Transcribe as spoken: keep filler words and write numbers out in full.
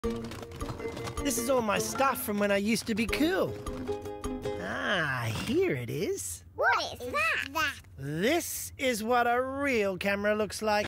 This is all my stuff from when I used to be cool. Ah, here it is. What is that? This is what a real camera looks like.